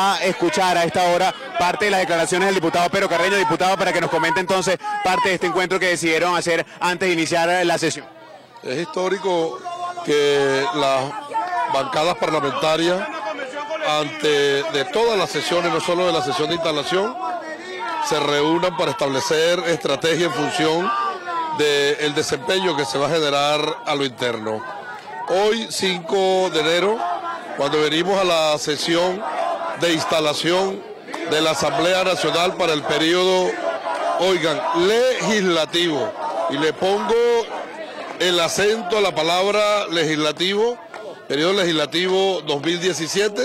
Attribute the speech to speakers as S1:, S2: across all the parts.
S1: a escuchar a esta hora parte de las declaraciones del diputado Pedro Carreño, diputado, para que nos comente entonces parte de este encuentro que decidieron hacer antes de iniciar la sesión.
S2: Es histórico que las bancadas parlamentarias, ante de todas las sesiones, no solo de la sesión de instalación, se reúnan para establecer estrategia en función del desempeño que se va a generar a lo interno. Hoy, 5 de enero, cuando venimos a la sesión de instalación de la Asamblea Nacional para el periodo, oigan, legislativo, y le pongo el acento a la palabra legislativo, periodo legislativo 2017,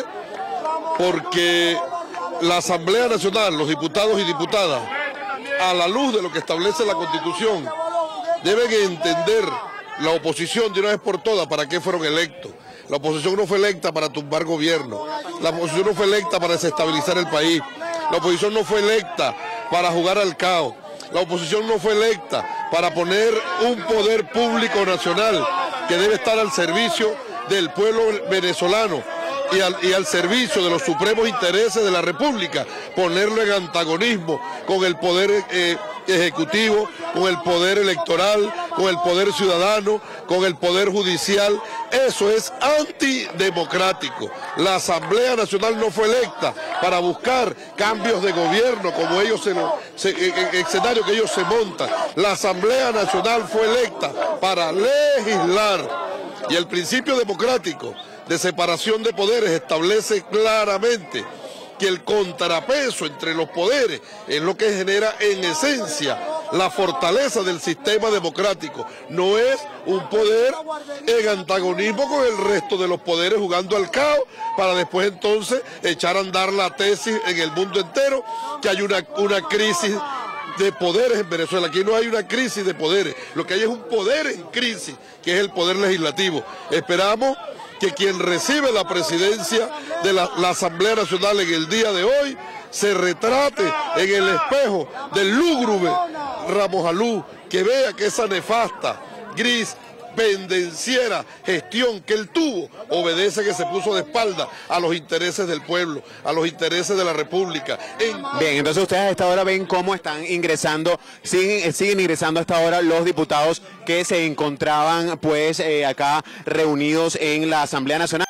S2: porque la Asamblea Nacional, los diputados y diputadas, a la luz de lo que establece la Constitución, deben entender la oposición de una vez por todas para qué fueron electos. La oposición no fue electa para tumbar gobierno, la oposición no fue electa para desestabilizar el país, la oposición no fue electa para jugar al caos, la oposición no fue electa para poner un poder público nacional que debe estar al servicio del pueblo venezolano y al servicio de los supremos intereses de la República, ponerlo en antagonismo con el poder ejecutivo, con el poder electoral, con el poder ciudadano, con el poder judicial. Eso es antidemocrático. La Asamblea Nacional no fue electa para buscar cambios de gobierno como ellos escenario que ellos se montan. La Asamblea Nacional fue electa para legislar, y el principio democrático de separación de poderes establece claramente que el contrapeso entre los poderes es lo que genera en esencia la fortaleza del sistema democrático. No es un poder en antagonismo con el resto de los poderes jugando al caos para después entonces echar a andar la tesis en el mundo entero que hay una crisis de poderes en Venezuela. Aquí no hay una crisis de poderes, lo que hay es un poder en crisis, que es el poder legislativo. Esperamos que quien recibe la presidencia de la Asamblea Nacional en el día de hoy se retrate en el espejo del lúgubre Ramos Alú, que vea que esa nefasta, gris, pendenciera gestión que él tuvo obedece que se puso de espalda a los intereses del pueblo, a los intereses de la República.
S1: Bien, entonces ustedes a esta hora ven cómo están ingresando, siguen ingresando a esta hora los diputados que se encontraban pues acá reunidos en la Asamblea Nacional.